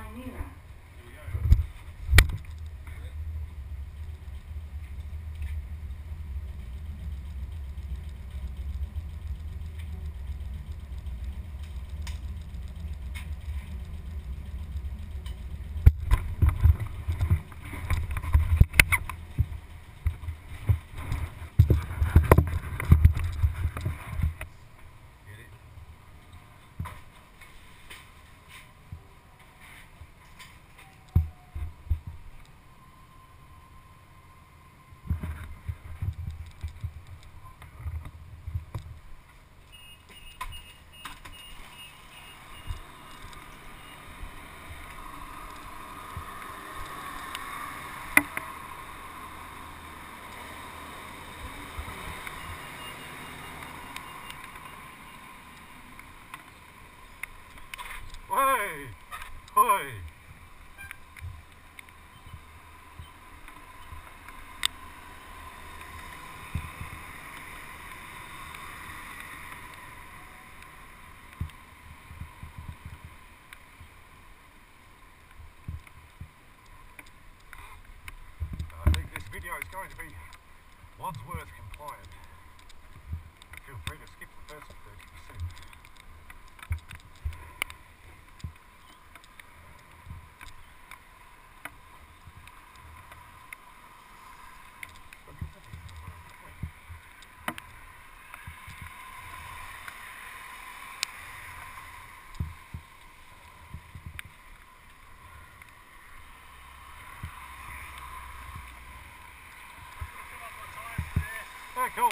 nearer. Hey! Hey! I think this video is going to be wadsworth compliant. Feel free to skip the first 30%. Very cool.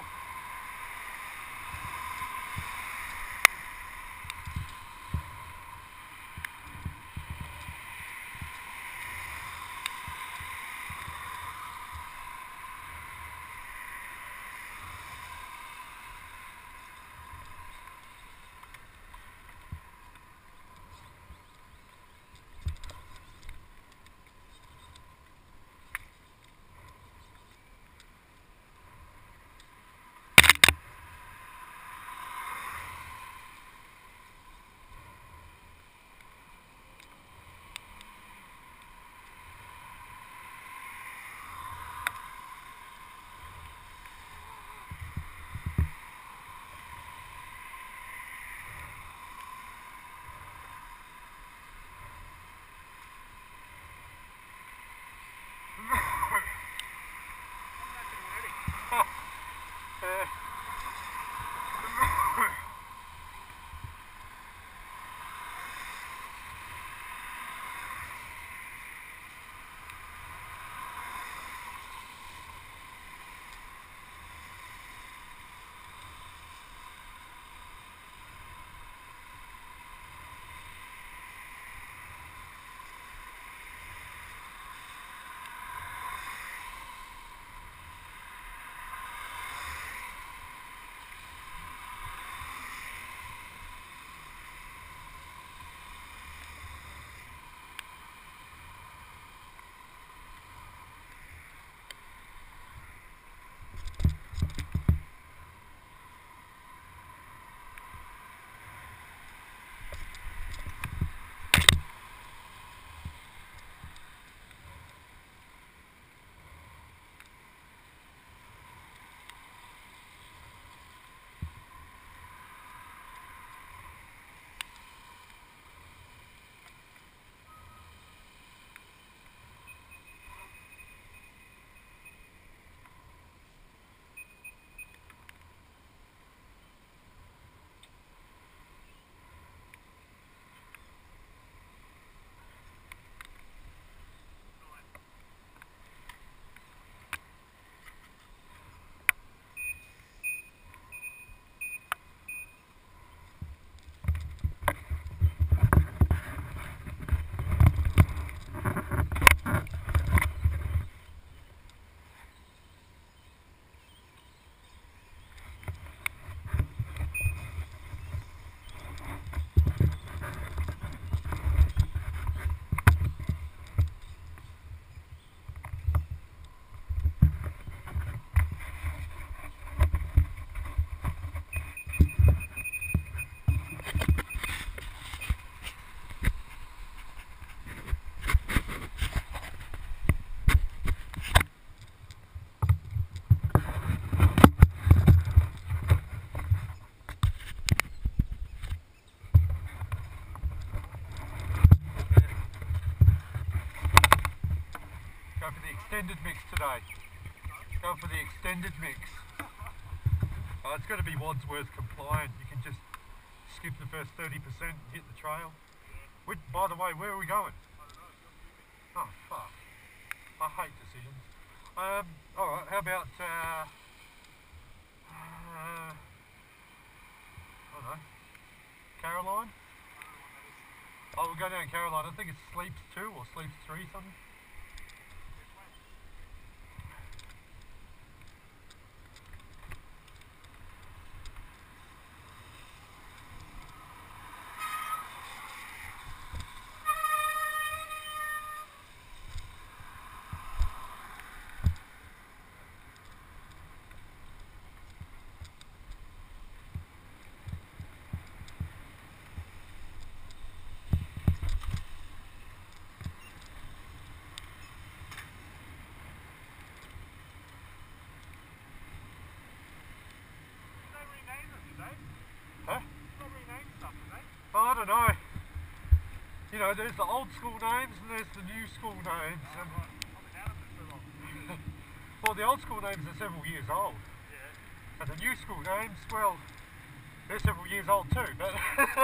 extended mix today. Going for the extended mix. It's going to be Wadsworth compliant. You can just skip the first 30% and hit the trail. By the way, where are we going? Oh fuck. I hate decisions. Alright, how about I don't know. Caroline? Oh, we'll go down Caroline. I think it's Sleeps 2 or Sleeps 3 something. I don't know. You know, there's the old school names and there's the new school names. And well, the old school names are several years old. Yeah. And the new school names, well, they're several years old too. But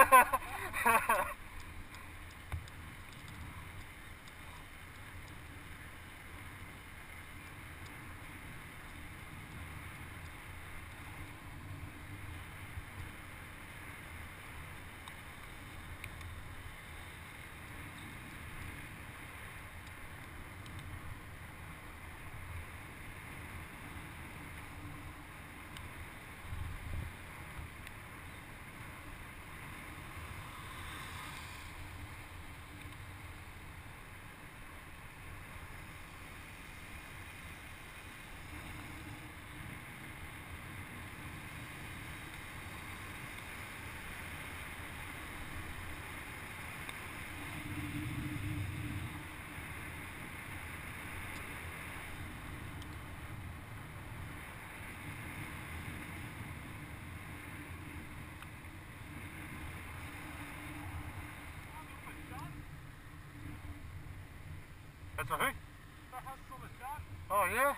that's a who? Oh yeah?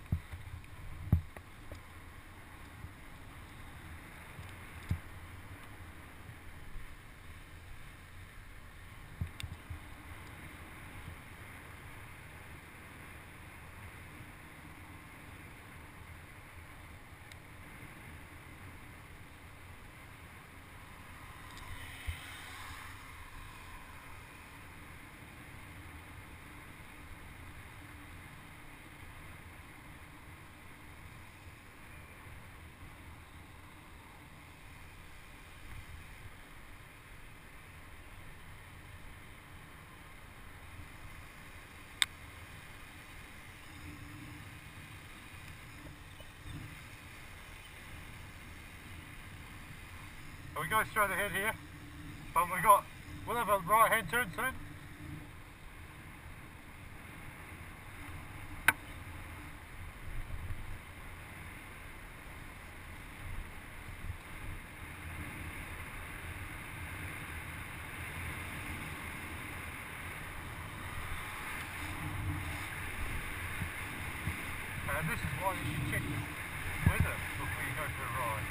We go straight ahead here, but we'll have a right hand turn soon. And this is why you should check the weather before you go for a ride.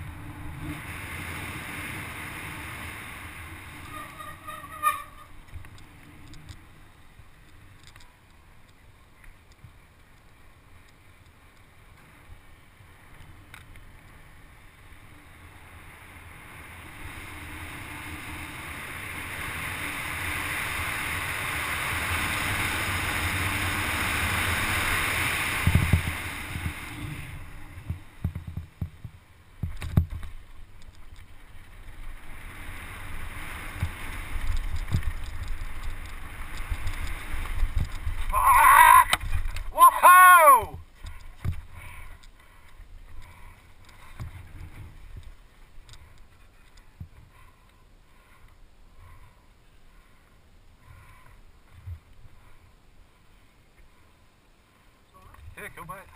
Yeah, cool, mate.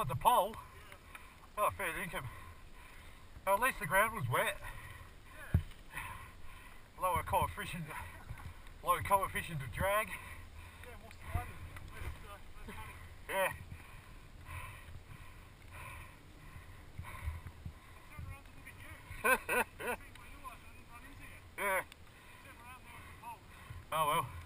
What, the pole? Yeah. Oh, fair income. Well, at least the ground was wet. Yeah. Lower coefficient of drag. Yeah, more sliding. Less money. Yeah. Turn around to look at you. I realised I didn't run into you. Yeah. Step around there with the pole. Oh well.